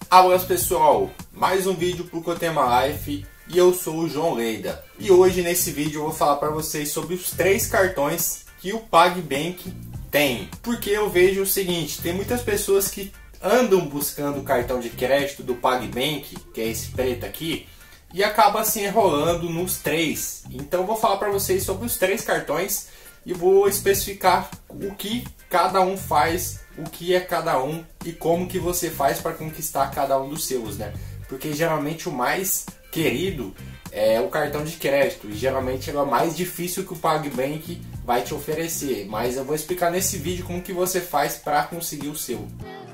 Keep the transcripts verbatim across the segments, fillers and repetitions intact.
Olá pessoal, mais um vídeo pro Cotema Life e eu sou o João Leida. E hoje nesse vídeo eu vou falar para vocês sobre os três cartões que o PagBank tem. Porque eu vejo o seguinte, tem muitas pessoas que andam buscando o cartão de crédito do PagBank, que é esse preto aqui, e acaba se enrolando nos três. Então eu vou falar para vocês sobre os três cartões e vou especificar o que cada um faz, o que é cada um e como que você faz para conquistar cada um dos seus, né? Porque geralmente o mais querido é o cartão de crédito e geralmente ele é o mais difícil que o PagBank vai te oferecer. Mas eu vou explicar nesse vídeo como que você faz para conseguir o seu.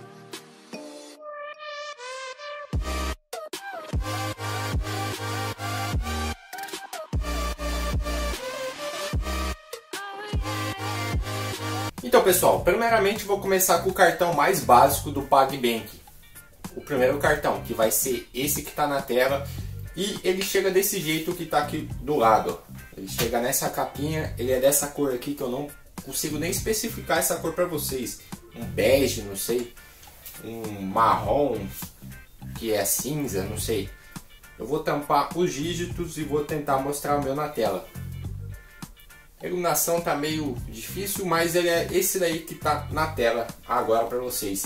Então pessoal, primeiramente vou começar com o cartão mais básico do PagBank. O primeiro cartão, que vai ser esse que está na tela, e ele chega desse jeito que está aqui do lado. Ele chega nessa capinha, ele é dessa cor aqui que eu não consigo nem especificar essa cor para vocês. Um bege, não sei, um marrom, que é cinza, não sei. Eu vou tampar os dígitos e vou tentar mostrar o meu na tela. A iluminação tá meio difícil, mas ele é esse daí que tá na tela agora para vocês.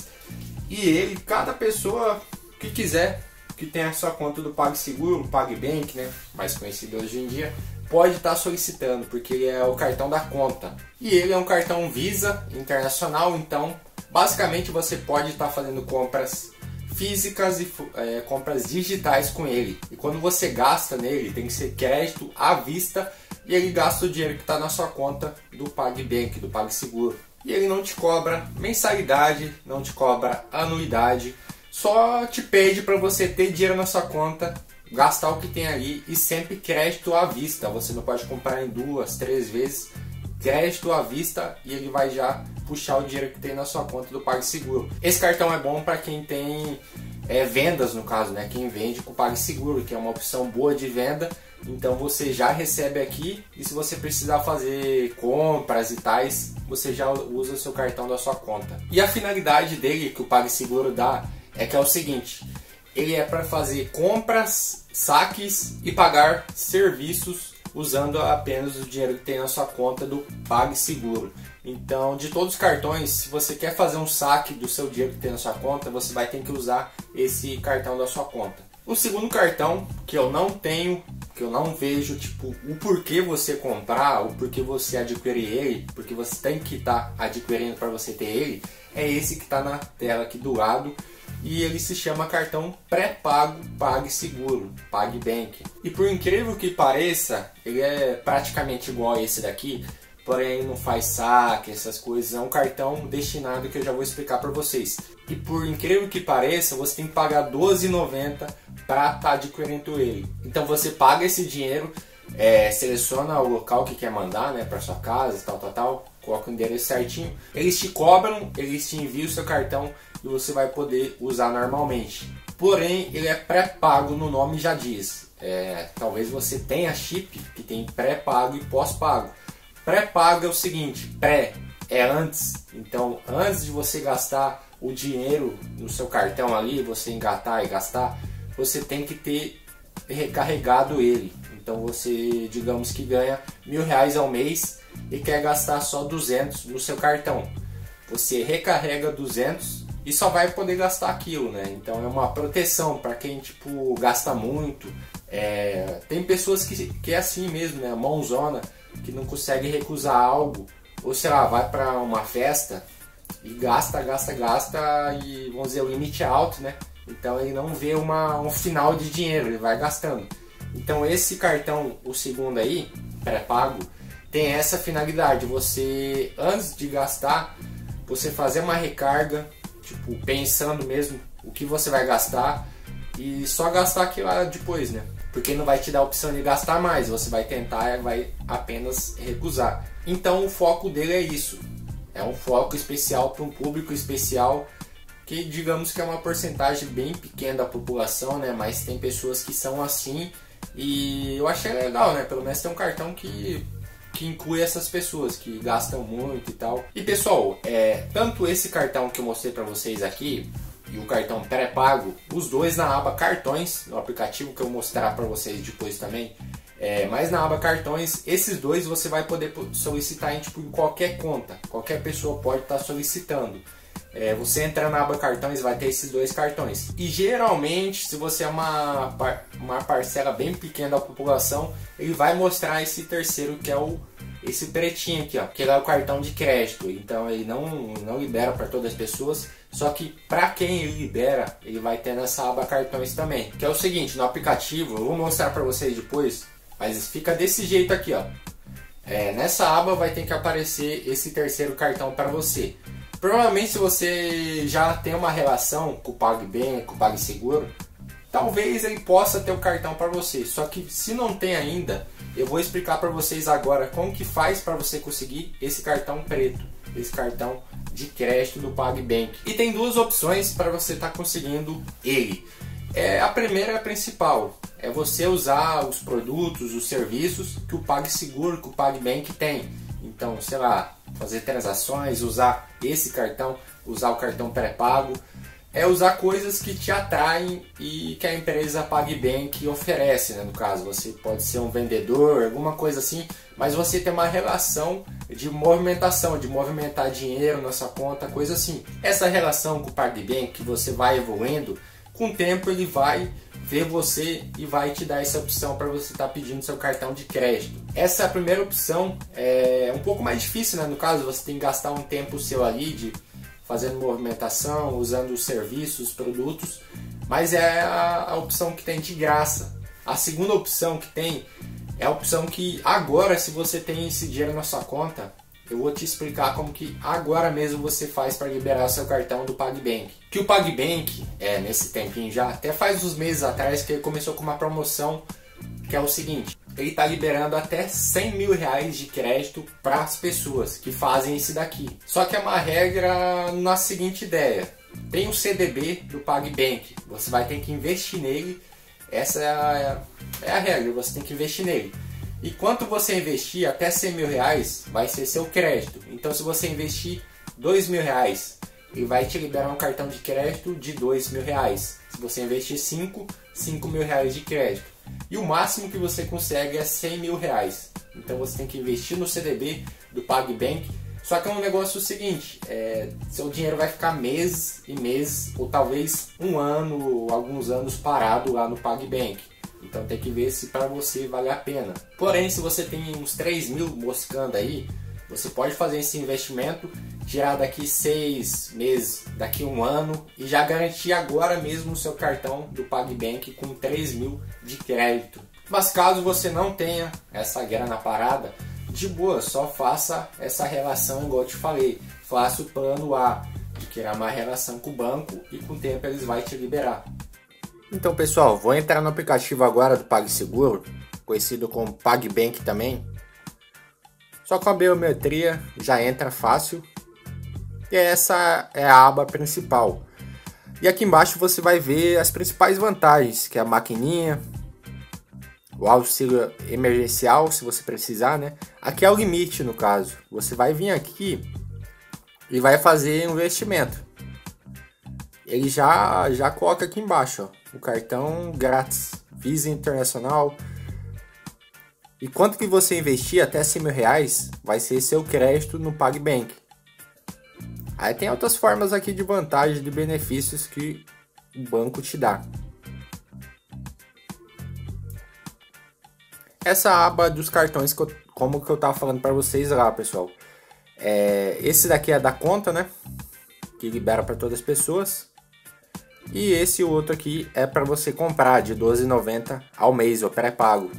E ele, cada pessoa que quiser, que tem a sua conta do PagSeguro, PagBank, né, mais conhecido hoje em dia, pode estar solicitando, porque ele é o cartão da conta. E ele é um cartão Visa Internacional, então basicamente você pode estar fazendo compras físicas e é, compras digitais com ele. E quando você gasta nele, tem que ser crédito à vista, e ele gasta o dinheiro que está na sua conta do PagBank, do PagSeguro. E ele não te cobra mensalidade, não te cobra anuidade, só te pede para você ter dinheiro na sua conta, gastar o que tem ali e sempre crédito à vista. Você não pode comprar em duas, três vezes, crédito à vista e ele vai já puxar o dinheiro que tem na sua conta do PagSeguro. Esse cartão é bom para quem tem é, vendas, no caso, né? Quem vende com o PagSeguro, que é uma opção boa de venda. Então você já recebe aqui e se você precisar fazer compras e tais, você já usa o seu cartão da sua conta. E a finalidade dele que o PagSeguro dá é que é o seguinte, ele é para fazer compras, saques e pagar serviços usando apenas o dinheiro que tem na sua conta do PagSeguro. Então, de todos os cartões, se você quer fazer um saque do seu dinheiro que tem na sua conta, você vai ter que usar esse cartão da sua conta. O segundo cartão, que eu não tenho, que eu não vejo tipo o porquê você comprar, o porquê você adquirir ele, porque você tem que estar tá adquirindo para você ter ele, é esse que está na tela aqui do lado. E ele se chama cartão pré-pago PagSeguro, PagBank. E por incrível que pareça, ele é praticamente igual a esse daqui, porém não faz saque, essas coisas. É um cartão destinado que eu já vou explicar para vocês. E por incrível que pareça, você tem que pagar doze reais e noventa centavos para estar tá adquirindo ele. Então você paga esse dinheiro, é, seleciona o local que quer mandar, né, para sua casa, tal, tal, tal, coloca o endereço certinho. Eles te cobram, eles te enviam o seu cartão e você vai poder usar normalmente. Porém, ele é pré-pago, no nome já diz. É, talvez você tenha chip que tem pré-pago e pós-pago. Pré-pago é o seguinte, pré é antes, então antes de você gastar o dinheiro no seu cartão ali, você engatar e gastar, você tem que ter recarregado ele. Então você, digamos que ganha mil reais ao mês e quer gastar só duzentos no seu cartão. Você recarrega duzentos e só vai poder gastar aquilo, né? Então é uma proteção para quem tipo gasta muito. É... Tem pessoas que, que é assim mesmo, né? Mãozona, que não consegue recusar algo, ou sei lá, vai para uma festa e gasta, gasta, gasta e vamos dizer o limite é alto, né? Então ele não vê uma, um final de dinheiro, ele vai gastando. Então esse cartão, o segundo aí, pré-pago, tem essa finalidade, você antes de gastar, você fazer uma recarga, tipo pensando mesmo o que você vai gastar e só gastar aquilo lá depois, né? Porque não vai te dar a opção de gastar mais, você vai tentar e vai apenas recusar. Então o foco dele é isso, é um foco especial para um público especial que digamos que é uma porcentagem bem pequena da população, né? Mas tem pessoas que são assim e eu achei legal, né? Pelo menos tem um cartão que, que inclui essas pessoas que gastam muito e tal. E pessoal, é, tanto esse cartão que eu mostrei para vocês aqui, e o cartão pré-pago, os dois na aba cartões, no aplicativo que eu vou mostrar para vocês depois também. É, mas na aba cartões, esses dois você vai poder solicitar em, tipo, em qualquer conta, qualquer pessoa pode estar solicitando. É, você entra na aba cartões, vai ter esses dois cartões. E geralmente, se você é uma, uma parcela bem pequena da população, ele vai mostrar esse terceiro, que é o esse pretinho aqui, ó, que é o cartão de crédito. Então ele não, não libera para todas as pessoas, só que para quem ele libera, ele vai ter nessa aba cartões também. Que é o seguinte, no aplicativo, eu vou mostrar para vocês depois, mas fica desse jeito aqui, ó. É, nessa aba vai ter que aparecer esse terceiro cartão para você. Provavelmente, se você já tem uma relação com o PagBank, com o PagSeguro, talvez ele possa ter o cartão para você. Só que se não tem ainda, eu vou explicar para vocês agora como que faz para você conseguir esse cartão preto, esse cartão de crédito do PagBank. E tem duas opções para você estar tá conseguindo ele. É, a primeira é a principal, é você usar os produtos, os serviços que o PagSeguro, que o PagBank tem. Então, sei lá, fazer transações, usar esse cartão, usar o cartão pré-pago. É usar coisas que te atraem e que a empresa PagBank oferece, né? No caso, você pode ser um vendedor, alguma coisa assim, mas você tem uma relação de movimentação, de movimentar dinheiro na sua conta, coisa assim. Essa relação com o PagBank, que você vai evoluindo, com o tempo ele vai ver você e vai te dar essa opção para você estar tá pedindo seu cartão de crédito. Essa é a primeira opção, é um pouco mais difícil, né? No caso, você tem que gastar um tempo seu ali de fazendo movimentação, usando os serviços, os produtos, mas é a, a opção que tem de graça. A segunda opção que tem é a opção que agora, se você tem esse dinheiro na sua conta, eu vou te explicar como que agora mesmo você faz para liberar seu cartão do PagBank. Que o PagBank, é, nesse tempinho já, até faz uns meses atrás que ele começou com uma promoção que é o seguinte, ele está liberando até cem mil reais de crédito para as pessoas que fazem isso daqui. Só que é uma regra na seguinte ideia, tem o C D B do PagBank, você vai ter que investir nele, essa é a, é a regra, você tem que investir nele. E quanto você investir, até cem mil reais, vai ser seu crédito. Então se você investir dois mil reais, ele vai te liberar um cartão de crédito de dois mil reais. Se você investir cinco, cinco mil reais de crédito. E o máximo que você consegue é cem mil reais. Então você tem que investir no C D B do PagBank. Só que é um negócio seguinte, é, seu dinheiro vai ficar meses e meses, ou talvez um ano, ou alguns anos parado lá no PagBank. Então tem que ver se para você vale a pena. Porém, se você tem uns três mil moscando aí, você pode fazer esse investimento, tirar daqui seis meses, daqui um ano e já garantir agora mesmo o seu cartão do PagBank com três mil de crédito. Mas caso você não tenha essa grana parada, de boa, só faça essa relação igual eu te falei. Faça o plano A, de criar uma relação com o banco e com o tempo eles vão te liberar. Então pessoal, vou entrar no aplicativo agora do PagSeguro, conhecido como PagBank também. Só com a biometria já entra fácil. E essa é a aba principal. E aqui embaixo você vai ver as principais vantagens, que é a maquininha, o auxílio emergencial, se você precisar, né? Aqui é o limite, no caso. Você vai vir aqui e vai fazer um investimento. Ele já, já coloca aqui embaixo, ó, o cartão grátis, Visa Internacional. E quanto que você investir, até cem mil reais, vai ser seu crédito no PagBank. Aí tem outras formas aqui de vantagens, de benefícios que o banco te dá. Essa aba dos cartões, que eu, como que eu tava falando para vocês lá, pessoal. É, esse daqui é da conta, né? Que libera para todas as pessoas. E esse outro aqui é para você comprar de doze reais e noventa centavos ao mês, o pré-pago.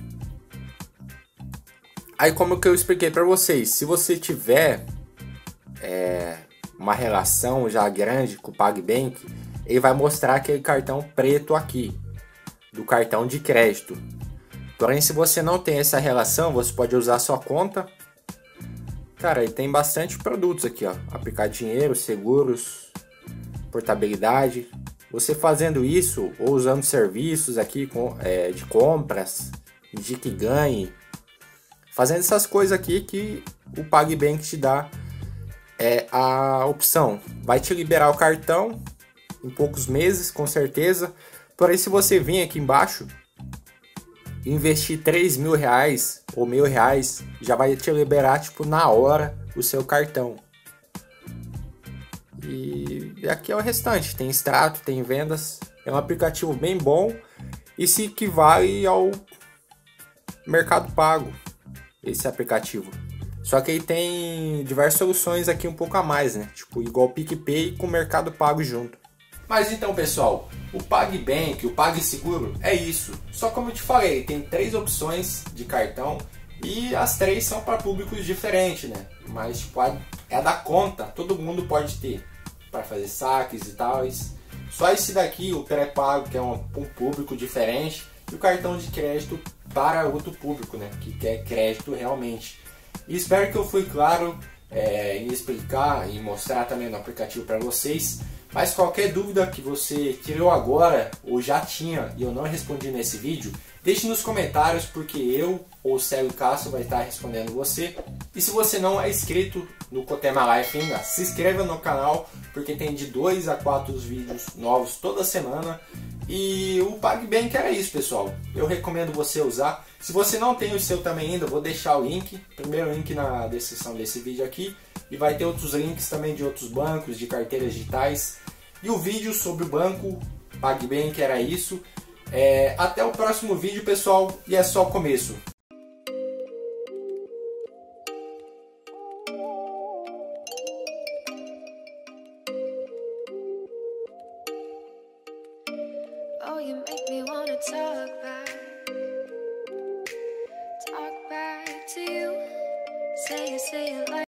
Aí como que eu expliquei para vocês, se você tiver é, uma relação já grande com o PagBank, ele vai mostrar aquele cartão preto aqui, do cartão de crédito. Porém, se você não tem essa relação, você pode usar a sua conta. Cara, ele tem bastante produtos aqui, ó. Aplicar dinheiro, seguros, portabilidade. Você fazendo isso, ou usando serviços aqui com, é, de compras, de que ganhe. Fazendo essas coisas aqui que o PagBank te dá é, a opção. Vai te liberar o cartão em poucos meses, com certeza. Porém, se você vir aqui embaixo e investir três mil reais ou mil reais, já vai te liberar tipo na hora o seu cartão. E aqui é o restante, tem extrato, tem vendas, é um aplicativo bem bom e se equivale ao Mercado Pago, esse aplicativo. Só que aí tem diversas soluções aqui um pouco a mais, né? Tipo, igual o PicPay com o Mercado Pago junto. Mas então, pessoal, o PagBank, o PagSeguro é isso. Só como eu te falei, tem três opções de cartão e as três são para públicos diferentes, né? Mas tipo, é da conta, todo mundo pode ter para fazer saques e tal. Só esse daqui, o pré-pago, que é um, um público diferente, e o cartão de crédito para outro público, né? Que quer crédito realmente. E espero que eu fui claro é, em explicar e mostrar também no aplicativo para vocês. Mas qualquer dúvida que você tirou agora ou já tinha e eu não respondi nesse vídeo, deixe nos comentários porque eu ou o Célio Castro vai estar respondendo você. E se você não é inscrito no Cotema Life ainda, se inscreva no canal porque tem de dois a quatro vídeos novos toda semana. E o PagBank era isso, pessoal. Eu recomendo você usar. Se você não tem o seu também ainda, vou deixar o link, primeiro link na descrição desse vídeo aqui. E vai ter outros links também de outros bancos, de carteiras digitais. E o vídeo sobre o banco PagBank era isso. É, até o próximo vídeo, pessoal, e é só o começo. Oh, you make me wanna talk back, talk back to you. Say it, say it like